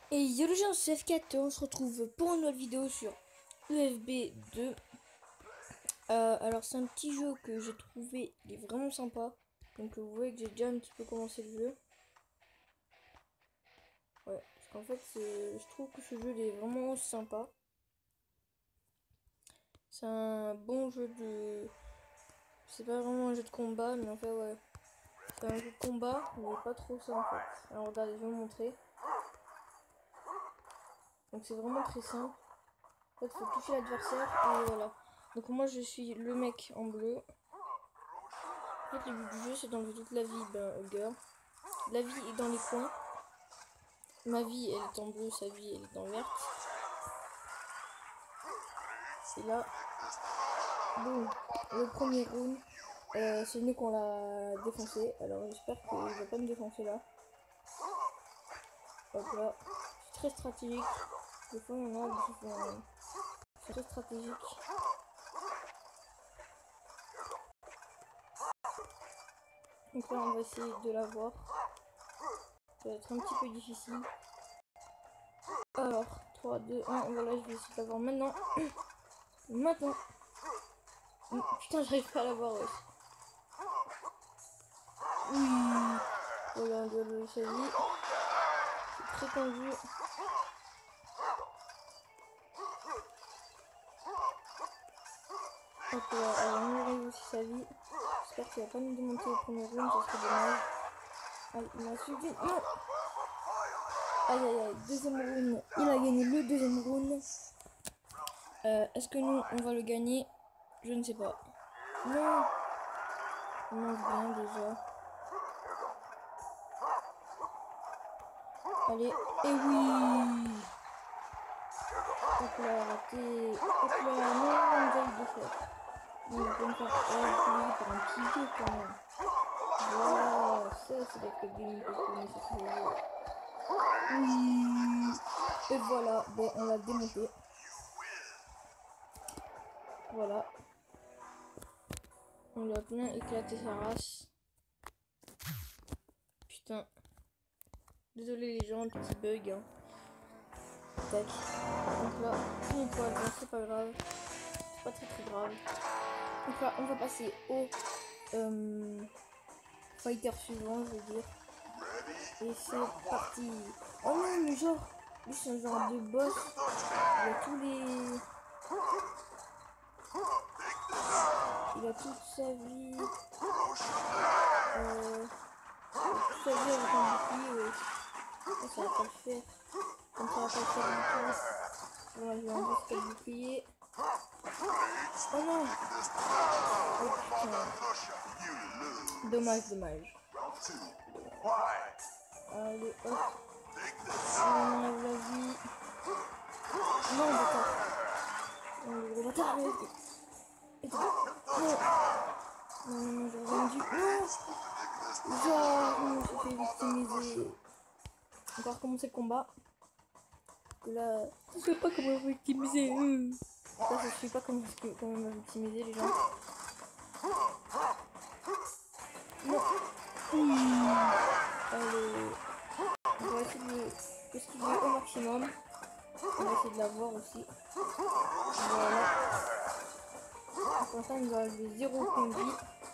Et yo les gens, c'est F4, on se retrouve pour une nouvelle vidéo sur UFB 2. Alors c'est un petit jeu que j'ai trouvé, il est vraiment sympa. Donc vous voyez que j'ai déjà un petit peu commencé le jeu. Ouais, parce qu'en fait je trouve que ce jeu il est vraiment sympa. C'est un bon jeu de... C'est pas vraiment un jeu de combat, mais en fait ouais. C'est un jeu de combat, mais pas trop ça en fait. Alors regardez, je vais vous montrer. Donc c'est vraiment très simple. En fait, il faut toucher l'adversaire et voilà. Donc moi je suis le mec en bleu. En fait, le but du jeu c'est d'enlever toute la vie au gars. La vie est dans les coins. Ma vie elle est en bleu, sa vie elle est en verte. Et là, boum, le premier round, c'est nous qu'on l'a défoncé. Alors j'espère qu'il va pas me défoncer là. Hop là, c'est très stratégique. Des fois il y en a, des fois c'est très stratégique. Donc là on va essayer de l'avoir. Ça va être un petit peu difficile. Alors, 3, 2, 1, voilà, je vais essayer de l'avoir maintenant. Maintenant. Putain, j'arrive pas à l'avoir, ouais. Oui. Voilà, on doit le sa vie. C'est très tendu. Hop là, alors on arrive aussi sa vie. J'espère qu'il va pas nous démonter au premier round, ça serait dommage. Allez, il m'a suivi. Non. Aïe aïe aïe, deuxième round. Il a gagné le deuxième round. Est-ce que nous, on va le gagner? Je ne sais pas. Non. On mange bien déjà. Allez, et oui. Hop là, raté. Hop là, non, on va le défaire. Non, on va pas me faire reculer par un petit jeu quand même. Voilà, ça c'est la cabine que je connais sur ce jeu. Oui. Et voilà, bon, on l'a démonté. Voilà. On lui a plein éclaté sa race. Putain. Désolé les gens, le petit bug. Hein. Tac. Donc là, une étoile, bon, c'est pas grave. C'est pas très grave. Donc là, on va passer au fighter suivant, je veux dire. Et c'est parti. Oh non, mais genre, lui c'est un genre de boss. Il a tous les... Il a toute sa vie. Toute sa vie avec un bouclier, ouais. Ça va pas le faire. Comme ça va pas le faire du tout. Voilà, je vais enlever ce bouclier. Oh non. Oh putain. Dommage, dommage. Allez, hop. On enlève la vie. Non, bâtard. Non, le gros bâtard, mais... Non, non, j'aurais rien dû. Non. Genre, je me suis fait victimiser. On va recommencer le combat. Là, je sais pas comment victimiser. Là, je sais pas comment victimiser les gens. Non. Allez. On va essayer de esquiver au maximum. On va essayer de l'avoir aussi. Voilà. Pour l'instant, il nous a enlevé 0 points de vie.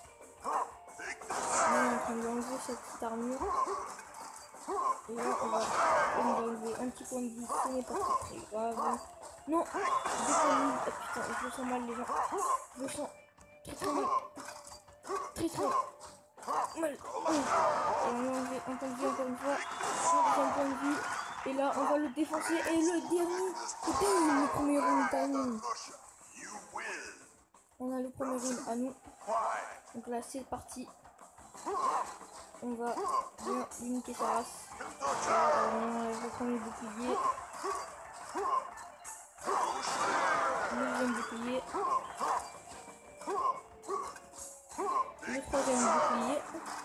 On est en train d'enlever cette petite armure. Et là, on va enlever un petit point de vie. Ce n'est pas très grave. Non, 2 points de vie. Oh, putain, je le sens mal, les gens. Je le sens très mal. Très mal. Et on a enlevé un point de vie encore une fois. Un point de vie. Et là, on va le défoncer. Et le dernier. Putain, le premier round à nous. On a le premier round à nous. Donc là, c'est parti. On va bien limiter sa race. On va prendre le bouclier. Le deuxième bouclier. Le troisième bouclier.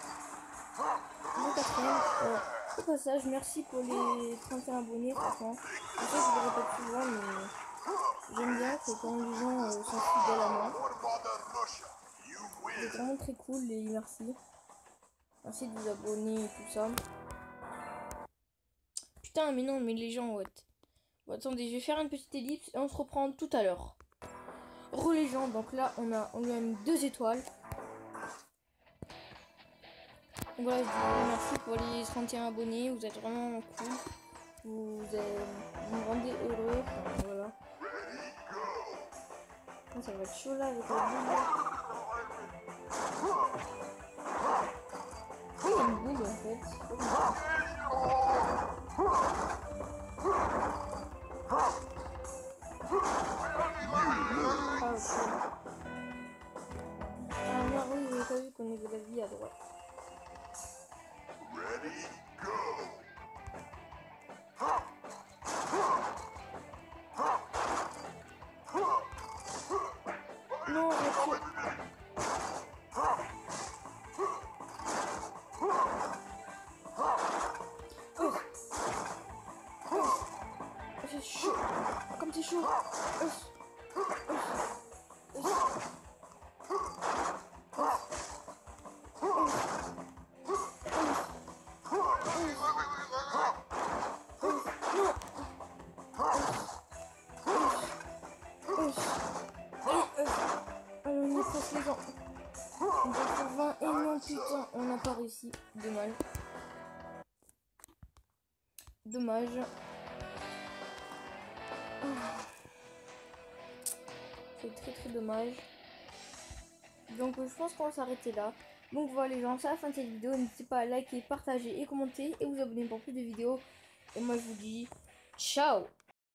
Le quatrième. Au passage, merci pour les 31 abonnés, franchement. Je sais que je le répète souvent, mais j'aime bien que quand les gens sont fidèles à moi. C'est vraiment très cool et merci. Merci de vous abonner et tout ça. Putain, putain, mais non, mais les gens, what? Bon, attendez, je vais faire une petite ellipse et on se reprend tout à l'heure. Les gens, donc là, on lui a mis 2 étoiles. Donc voilà, je vous remercie pour les 31 abonnés, vous êtes vraiment cool. Vous me rendez heureux, enfin, voilà. Ça va être chaud là avec la boule. Il y a une boule en fait. Ah ok. Ah non, oui, j'ai pas vu qu'on avait la vie à droite. Non, arrête. C'est chaud. Comme c'est chaud. Allez, on est presque les gens. On va faire 20 et non putain, on n'a pas réussi. Dommage. Dommage. C'est très très dommage. Donc je pense qu'on va s'arrêter là. Donc voilà les gens, c'est la fin de cette vidéo. N'hésitez pas à liker, partager et commenter. Et vous abonner pour plus de vidéos. Et moi je vous dis ciao.